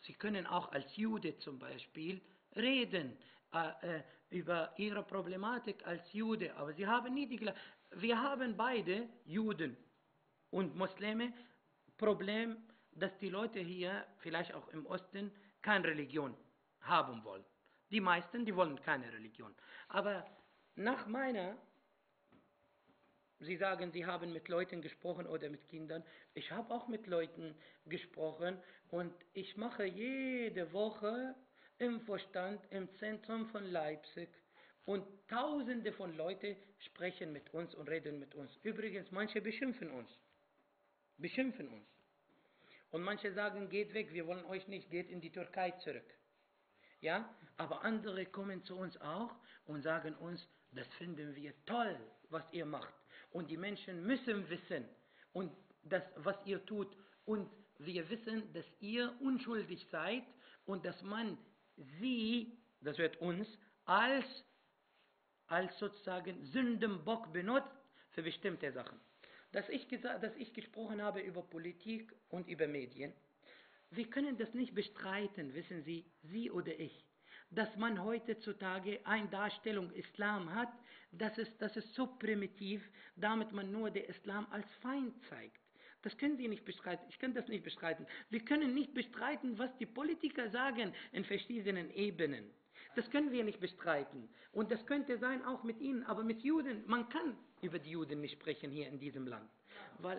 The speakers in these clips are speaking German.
Sie können auch als Jude zum Beispiel reden über Ihre Problematik als Jude, aber Sie haben nie die gleiche. Wir haben beide, Juden und Muslime, Problem, dass die Leute hier, vielleicht auch im Osten, keine Religion haben wollen. Die meisten, die wollen keine Religion. Aber nach meiner, Sie sagen, Sie haben mit Leuten gesprochen oder mit Kindern. Ich habe auch mit Leuten gesprochen und ich mache jede Woche im Vorstand im Zentrum von Leipzig und Tausende von Leuten sprechen mit uns und reden mit uns. Übrigens, manche beschimpfen uns. Beschimpfen uns. Und manche sagen, geht weg, wir wollen euch nicht, geht in die Türkei zurück. Ja, aber andere kommen zu uns auch und sagen uns, das finden wir toll, was ihr macht. Und die Menschen müssen wissen, und das, was ihr tut. Und wir wissen, dass ihr unschuldig seid und dass man sie, das wird uns, als sozusagen Sündenbock benutzt für bestimmte Sachen. Dass ich gesprochen habe über Politik und über Medien, wir können das nicht bestreiten, wissen Sie, Sie oder ich, dass man heutzutage eine Darstellung Islam hat, das ist so primitiv, damit man nur den Islam als Feind zeigt. Das können Sie nicht bestreiten, ich kann das nicht bestreiten. Wir können nicht bestreiten, was die Politiker sagen in verschiedenen Ebenen. Das können wir nicht bestreiten. Und das könnte sein auch mit Ihnen, aber mit Juden, man kann über die Juden nicht sprechen hier in diesem Land. Weil,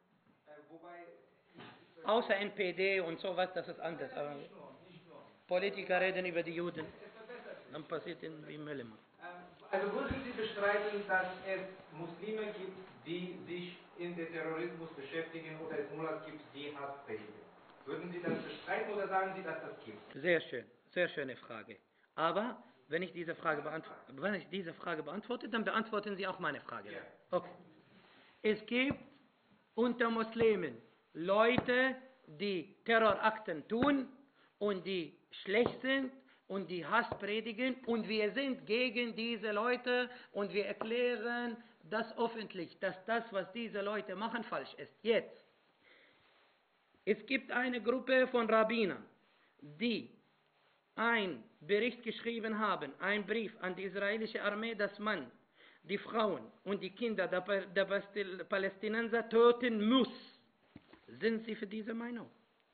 außer NPD und sowas, das ist anders. Aber Politiker reden über die Juden, dann passiert ihnen wie Müllemann. Also würden Sie bestreiten, dass es Muslime gibt, die sich in den Terrorismus beschäftigen oder es Mullahs gibt, die Hass predigen? Würden Sie das bestreiten oder sagen Sie, dass das gibt? Sehr schöne Frage. Aber wenn ich diese Frage beantworte, dann beantworten Sie auch meine Frage. Ja. Okay. Es gibt unter Muslimen Leute, die Terrorakten tun und die schlecht sind und die Hass predigen und wir sind gegen diese Leute und wir erklären das öffentlich, dass das, was diese Leute machen, falsch ist. Jetzt, es gibt eine Gruppe von Rabbinern, die einen Bericht geschrieben haben, einen Brief an die israelische Armee, dass man die Frauen und die Kinder der Palästinenser töten muss. Sind Sie für diese Meinung?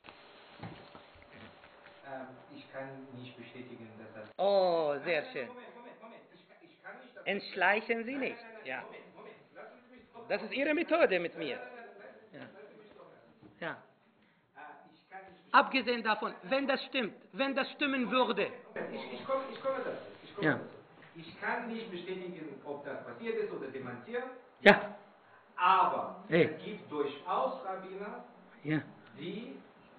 Ich kann nicht bestätigen, dass das... Oh, sehr schön. Moment. Ich kann nicht... Entschleichen Sie nicht. Nein, Ja. Moment. Lassen Sie mich doch... Das ist Ihre Methode mit mir. Ja. Lassen Sie mich doch hören. Ja. Ich kann nicht... Abgesehen davon, wenn das stimmt, wenn das stimmen würde. Ich komme dazu. Ja. Ich kann nicht bestätigen, ob das passiert ist oder demontieren. Ja. Aber Hey. es gibt durchaus Rabbiner, Ja. die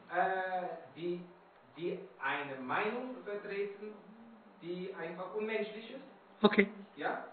eine Meinung vertreten, die einfach unmenschlich ist. Okay. Ja?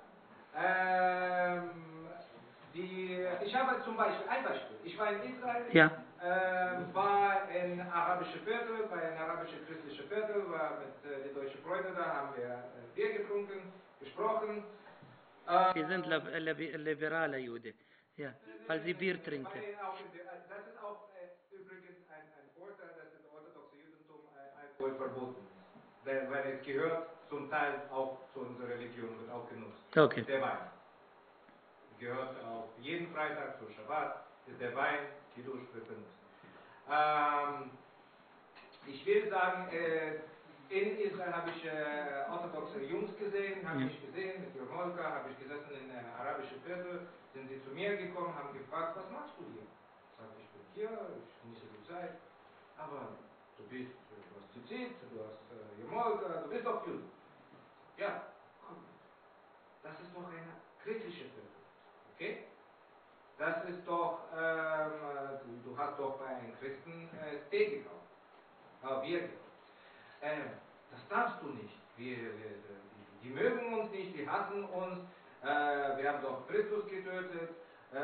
Ich habe zum Beispiel ein Beispiel. Ich war in Israel, Ja. war in arabische Viertel, bei einem arabische-christliche Viertel, war mit den deutschen Freunden da, haben wir Bier getrunken, gesprochen. Sie sind liberaler Jude. Ja, weil Sie Bier trinken. Das ist auch übrigens ein Vorteil, dass im orthodoxen Judentum Alkohol verboten ist. Weil es gehört zum Teil auch zu unserer Religion, wird auch genutzt. Okay. Der Wein gehört auch jeden Freitag zu Schabbat, ist der Wein, die wird benutzt. Ich will sagen, in Israel habe ich orthodoxe Jungs gesehen, mit Jomolka, habe ich gesessen in einem arabischen Viertel, sind sie zu mir gekommen, haben gefragt, was machst du hier? Ich sagte, ich bin hier, ich genieße die Zeit, aber du hast Zizit, du hast Jomolka, du bist doch Jude. Ja, komm, das ist doch eine christliche Viertel, okay? Das ist doch, du hast doch bei einem Christen Tee gekauft, Bier gekauft. Das darfst du nicht. Die mögen uns nicht, die hassen uns. Wir haben doch Christus getötet,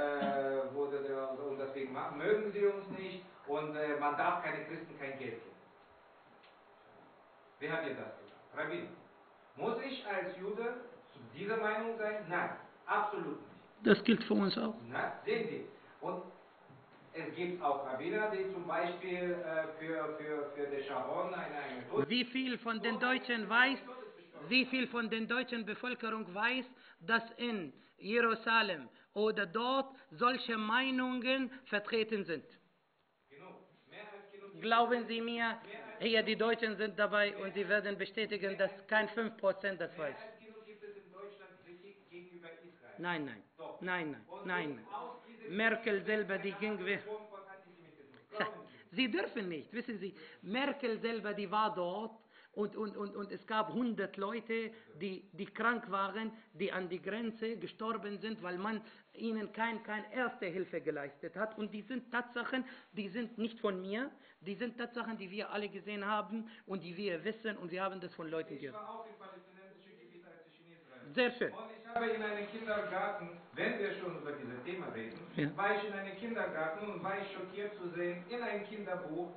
und deswegen mögen sie uns nicht. Und man darf keine Christen kein Geld geben. Wer hat dir das gesagt? Rabbiner. Muss ich als Jude zu dieser Meinung sein? Nein, absolut nicht. Das gilt für uns auch. Na, sehen Sie. Und Es gibt auch Rabbiner, die zum Beispiel für den Sharon eine Tod. Wie viel von den Deutschen weiß, wie viel von den deutschen Bevölkerung weiß, dass in Jerusalem oder dort solche Meinungen vertreten sind? Genug. Mehr als genug. Glauben Sie mir, hier die Deutschen sind dabei und sie werden bestätigen, dass kein 5% das weiß. Mehr als genug gibt es in Deutschland Kritik gegenüber Israel. Nein, nein, Doch. nein, nein, Und nein. aus dieser Merkel Kritik selber, wird die eine ging andere weg. Form von Antisemitismus. Glauben Sie. Sie dürfen nicht, wissen Sie, Merkel selber, die war dort und es gab 100 Leute, die krank waren, die an die Grenze gestorben sind, weil man ihnen keine Erste Hilfe geleistet hat. Und die sind Tatsachen, die sind nicht von mir, die sind Tatsachen, die wir alle gesehen haben und die wir wissen und wir haben das von Leuten Ich gehört. war auch im palästinensischen Gebiet, als ich in Israel war. Sehr schön. Und ich habe in einem Kindergarten, wenn wir schon über dieses Thema reden, Ja. war ich in einem Kindergarten und war ich schockiert zu sehen, in einem Kinderbuch,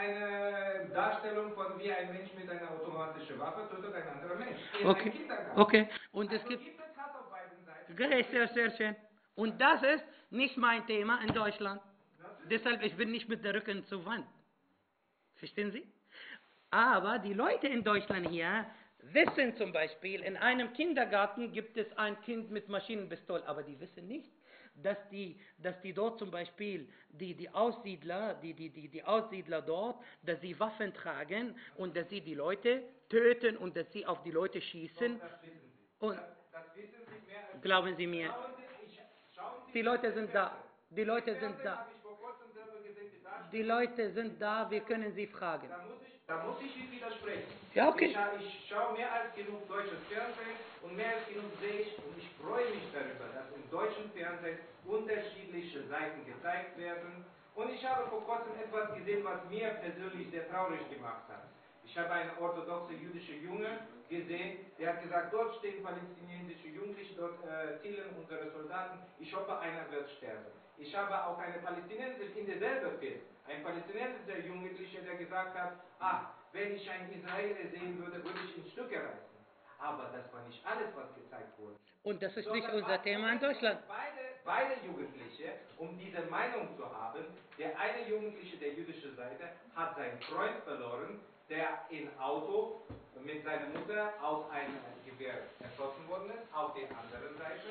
eine Darstellung von wie ein Mensch mit einer automatischen Waffe tötet ein anderer Mensch. In einem Okay, Kindergarten. okay. Und es Also gibt... gibt es Hass auf beiden Seiten. Sehr, sehr schön. Und das ist nicht mein Thema in Deutschland. Deshalb, ich bin nicht mit der Rücken zur Wand. Verstehen Sie? Aber die Leute in Deutschland hier wissen zum Beispiel, in einem Kindergarten gibt es ein Kind mit Maschinenpistole, aber die wissen nicht, dass die dort zum Beispiel, die Aussiedler, die Aussiedler dort, dass sie Waffen tragen und dass sie die Leute töten und dass sie auf die Leute schießen. Das wissen Sie. Und Das wissen Sie mehr als glauben Sie mir, Schauen Sie die Leute sind da. Die Leute sind da. habe ich vor kurzem selber gesehen, die Darstellung. Die Leute sind da, wir können sie fragen. Da muss ich Ihnen widersprechen. Ja, okay. Ich schaue mehr als genug deutsches Fernsehen und mehr als genug sehe ich und ich freue mich darüber, dass im deutschen Fernsehen unterschiedliche Seiten gezeigt werden. Und ich habe vor kurzem etwas gesehen, was mir persönlich sehr traurig gemacht hat. Ich habe einen orthodoxen jüdischen Junge gesehen, der hat gesagt, dort stehen palästinensische Jugendliche, dort zielen unsere Soldaten, ich hoffe, einer wird sterben. Ich habe auch eine Palästinenserin in derselben Film, ein palästinensischer Jugendlicher, der gesagt hat, wenn ich einen Israeler sehen würde, würde ich in Stücke reißen. Aber das war nicht alles, was gezeigt wurde. Und das ist nicht unser Thema in Deutschland. Beide Jugendliche, um diese Meinung zu haben, der eine Jugendliche der jüdischen Seite hat seinen Freund verloren, der im Auto mit seiner Mutter aus einem Gewehr erschossen worden ist. Auf der anderen Seite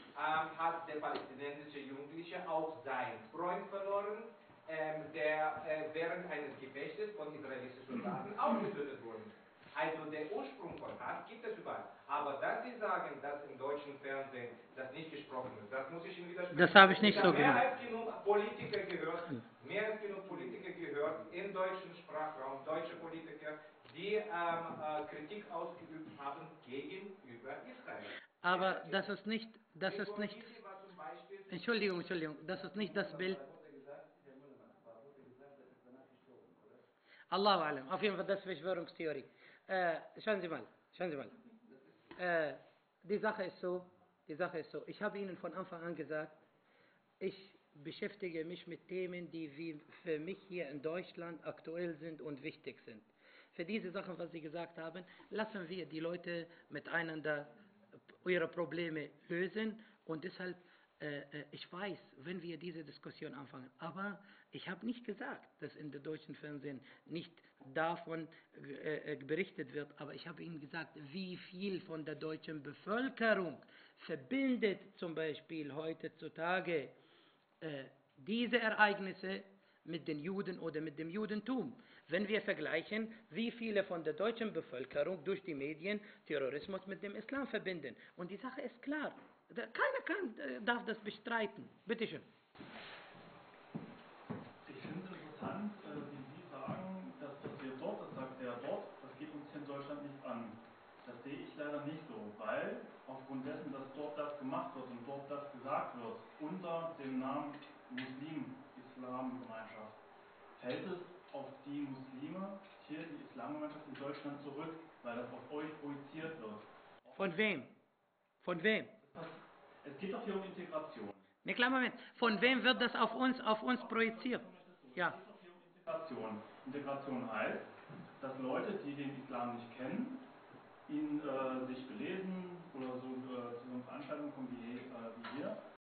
hat der palästinensische Jugendliche auch seinen Freund verloren, der während eines Gefechtes von israelischen Soldaten auch getötet worden ist. Also der Ursprung von Hass gibt es überall. Aber dass Sie sagen, dass im deutschen Fernsehen das nicht gesprochen wird, das muss ich Ihnen widersprechen. Das habe ich nicht so mehr gemacht. als genug Politiker gehört, mehr als genug Politiker gehört im deutschen Sprachraum, deutsche Politiker, die Kritik ausgeübt haben gegenüber Israel. Aber das ist nicht, Entschuldigung, das ist nicht das Bild. Allahu alam, auf jeden Fall, das ist Verschwörungstheorie. Schauen Sie mal. Die Sache ist so, ich habe Ihnen von Anfang an gesagt, ich beschäftige mich mit Themen, die für mich hier in Deutschland aktuell sind und wichtig sind. Für diese Sachen, was Sie gesagt haben, lassen wir die Leute miteinander ihre Probleme lösen und deshalb, ich weiß, wenn wir diese Diskussion anfangen, aber ich habe nicht gesagt, dass in der deutschen Fernsehen nicht davon berichtet wird, aber ich habe Ihnen gesagt, wie viel von der deutschen Bevölkerung verbindet zum Beispiel heutzutage diese Ereignisse mit den Juden oder mit dem Judentum. Wenn wir vergleichen, wie viele von der deutschen Bevölkerung durch die Medien Terrorismus mit dem Islam verbinden. Und die Sache ist klar. Keiner darf das bestreiten. Bitte schön. Ich finde es interessant, wie Sie sagen, dass wir dort, das sagt er dort, das geht uns hier in Deutschland nicht an. Das sehe ich leider nicht so, weil aufgrund dessen, dass dort das gemacht wird und dort das gesagt wird, unter dem Namen Muslim-Islam-Gemeinschaft, fällt es auf die Muslime, hier die Islamgemeinschaft in Deutschland zurück, weil das auf euch projiziert wird. Von wem? Von wem? Es geht doch hier um Integration. Ne, kleinen Moment. Von wem wird das auf uns projiziert? Ja. Es geht doch hier um Integration. Integration heißt, dass Leute, die den Islam nicht kennen, ihn sich belesen oder so zu so einer Veranstaltung kommen wie hier,